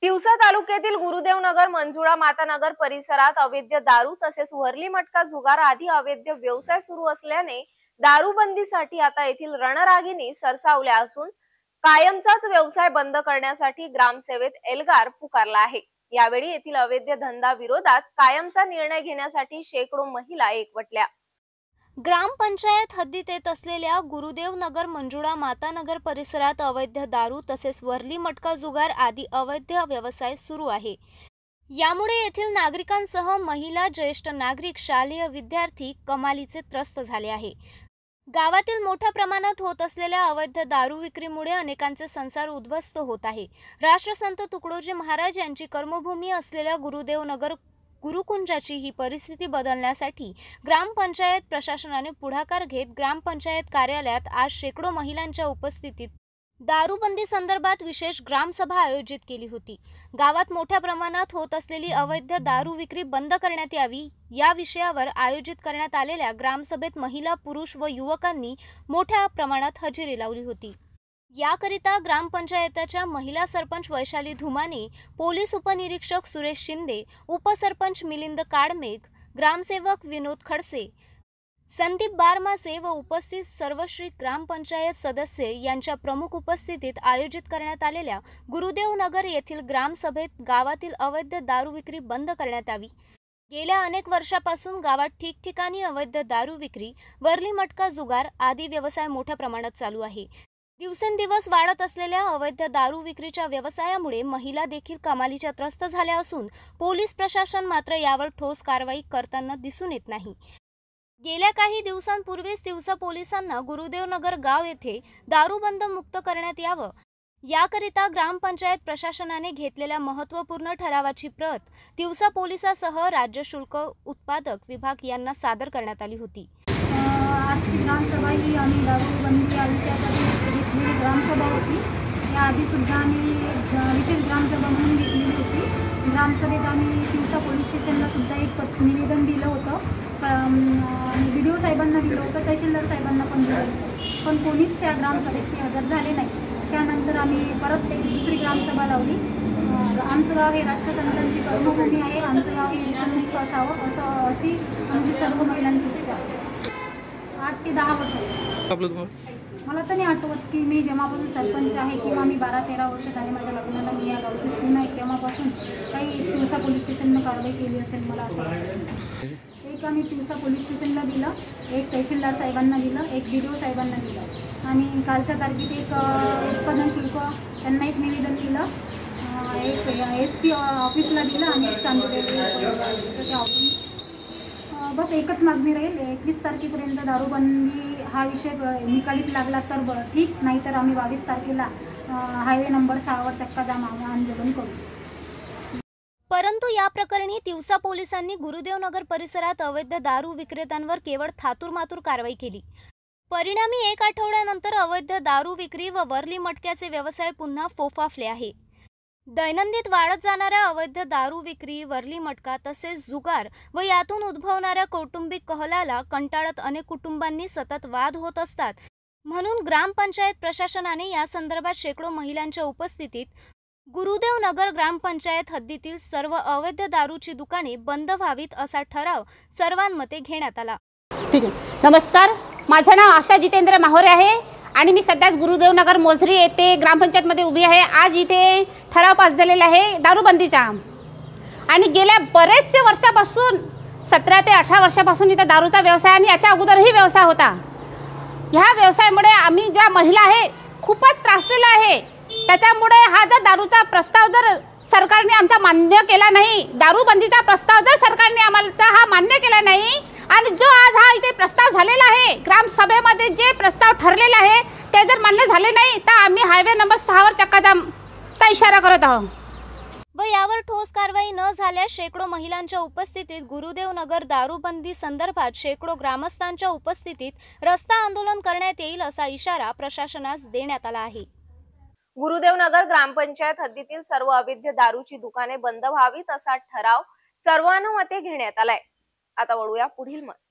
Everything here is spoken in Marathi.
तिवसा तालुक्यातील गुरुदेव नगर, मंजुळा माता नगर परिसरात अवैध दारू तसेच वर्ली मटका जुगार आदी अवैध व्यवसाय सुरू असल्याने दारूबंदीसाठी आता येथील रणरागिणी सरसावल्या असून कायमचाच व्यवसाय बंद करण्यासाठी ग्रामसेवेत एल्गार पुकारला आहे। यावेळी येथील अवैध धंदा विरोधात कायमचा निर्णय घेण्यासाठी शेकडो महिला एकवटल्या। ग्रामपंचायत हद्दीत येत असलेल्या गुरुदेव नगर, मंजुळा माता नगर परिसरात अवैध दारू तसेच वर्ली मटका जुगार आदी अवैध व्यवसाय सुरू आहे। यामुळे येथील नागरिकांसह महिला, ज्येष्ठ नागरिक, शालेय विद्यार्थी कमालीचे त्रस्त झाले आहे। गावातील मोठ्या प्रमाणात होत असलेल्या अवैध दारू विक्रीमुळे अनेकांचे संसार उद्ध्वस्त होत आहे। राष्ट्रसंत तुकडोजी महाराज यांची कर्मभूमी असलेल्या गुरुदेव नगर गुरुकुंजाची ही परिस्थिती बदलण्यासाठी ग्रामपंचायत प्रशासनाने पुढाकार घेत ग्रामपंचायत कार्यालयात आज शेकडो महिलांच्या उपस्थितीत दारूबंदी संदर्भात विशेष ग्रामसभा आयोजित केली होती। गावात मोठ्या प्रमाणात होत असलेली अवैध दारू विक्री बंद करण्यात यावी या विषयावर आयोजित करण्यात आलेल्या ग्रामसभेत महिला, पुरुष व युवकांनी मोठ्या प्रमाणात हजेरी लावली होती। याकरिता ग्रामपंचायताच्या महिला सरपंच वैशाली धुमाने, पोलीस उपनिरीक्षक सुरेश शिंदे, उपसरपंच मिलिंद काडमेघ, ग्रामसेवक विनोद खडसे, संदीप बारमासे व उपस्थित सर्वश्री ग्रामपंचायत सदस्य यांच्या प्रमुख उपस्थितीत आयोजित करण्यात आलेल्या गुरुदेव नगर येथील ग्रामसभेत गावातील अवैध दारू विक्री बंद करण्यात यावी। गेल्या अनेक वर्षापासून गावात ठिकठिकाणी अवैध दारू विक्री, वर्ली मटका जुगार आदी व्यवसाय मोठ्या प्रमाणात चालू आहे। दिवसेंदिवस वाढत असलेल्या अवैध दारू विक्रीच्या व्यवसायामुळे महिला देखील कमालीच्या त्रस्त झाल्या असून पोलीस प्रशासन मात्र यावर ठोस कारवाई करताना दिसून येत नाही। गेल्या काही दिवसांपूर्वीच तिवसा पोलिसांना गुरुदेव नगर गाव येथे दारूबंद मुक्त करण्यात यावं याकरिता ग्रामपंचायत प्रशासनाने घेतलेल्या महत्त्वपूर्ण ठरावाची प्रत तिवसा पोलिसासह राज्य शुल्क उत्पादक विभाग यांना सादर करण्यात आली होती। आजची ग्रामसभा ही आम्ही दारूबंदी या विषयासाठी घेतलेली ग्रामसभा होती। याआधीसुद्धा आम्ही विशेष ग्रामसभा म्हणून घेतलेली होती। ग्रामसभेत आम्ही तिवसा पोलीस स्टेशनला सुद्धा एक निवेदन दिलं होतं, BDO साहेबांना दिलं होतं, तहसीलदार साहेबांना पण दिलं होतं, पण कोणीच त्या ग्रामसभेत हजर झाले नाही। त्यानंतर आम्ही परत एक दुसरी ग्रामसभा लावली। आमचं गाव हे राष्ट्रसंतांची कर्मभूमी आहे, आमचं गाव हे व्यसनमुक्त असावं अशी आमची सर्व महिलांची इच्छा आहे। 8 ते 10 वर्ष मला तर नाही आठवत की मी जेव्हापासून सरपंच आहे किंवा मी 12-13 वर्ष झाले माझ्या लग्नाला, मी या गावची सून आहे, तेव्हापासून काही तिवसा पोलीस स्टेशननं कारवाई केली असेल मला असं वाटतं। एक आम्ही तिवसा पोलीस स्टेशनला दिलं, एक तहसीलदार साहेबांना दिलं, एक BDO साहेबांना दिलं आणि कालच्या तारखेत एक उत्पादन शुल्क त्यांना एक निवेदन दिलं, एक SP ऑफिसला दिलं आणि एक चांदोली। बस एकच मागणी राहील, 21 तारखेपर्यंत दारूबंदी हा विषय निकालीत लागला तर ठीक, नाहीतर आम्ही 22 तारखेला हायवे नंबर 6 वर चक्का जाम आंदोलन करू। परंतु या प्रकरणी तिवसा पोलिसांनी गुरुदेव नगर परिसरात अवैध दारू विक्रेत्यांवर केवळ थातूरमातूर कारवाई केली। परिणामी 1 आठवड्यानंतर अवैध दारू विक्री व वर्ली मटक्याचे व्यवसाय पुन्हा फोफाफले आहे। दैनंदिन वाढत जाणाऱ्या अवैध दारू विक्री, वर्ली मटका तसेच जुगार व यातून उद्भवणाऱ्या कौटुंबिक कलहाला कंटाळत अनेक कुटुंबांनी सतत वाद होत असतात। म्हणून ग्रामपंचायत प्रशासनाने या संदर्भात शेकडो महिलांच्या उपस्थितीत गुरुदेव नगर ग्रामपंचायत हद्दीतील सर्व अवैध दारूची दुकाने बंद व्हावीत असा ठराव सर्वांमते घेण्यात आला। ठीक आहे। नमस्कार, माझं नाव आशा जितेंद्र माहोरे आहे आणि मी सध्याच गुरुदेव नगर मोझरी येथे ग्रामपंचायतमध्ये उभी आहे। आज इथे ठराव पास झालेला आहे दारूबंदीचा आणि गेल्या बरेचसे वर्षापासून 17 ते 18 वर्षापासून इथे दारूचा व्यवसाय आणि याच्या अगोदरही व्यवसाय होता। ह्या व्यवसायामुळे आम्ही ज्या महिला आहे खूपच त्रासलेला आहे। त्याच्यामुळे हा जर दारूचा प्रस्ताव जर सरकारने आमचा मान्य केला नाही, दारूबंदीचा प्रस्ताव जर सरकारने आम्हाला हा मान्य केला नाही आणि जो आज हा इथे प्रस्ताव झालेला आहे ग्रामसभेमध्ये जे प्रस्ताव ठरलेला आहे ते जर मान्य झाले नाही तर आम्ही हायवे नंबर 6 वर चक्काजामचा इशारा करत आहोत। व यावर ठोस कारवाई न झाल्यास शेकडो महिलांच्या उपस्थितीत गुरुदेव नगर दारूबंदी संदर्भात शेकडो ग्रामस्थांच्या उपस्थितीत रस्ता आंदोलन करण्यात येईल असा इशारा प्रशासनास देण्यात आला आहे। गुरुदेव नगर ग्रामपंचायत हद्दीतील सर्व अवैध दारूची दुकाने बंद व्हावीत असा ठराव सर्वानुमते घेण्यात आलाय। आता वळूया पुढील मत।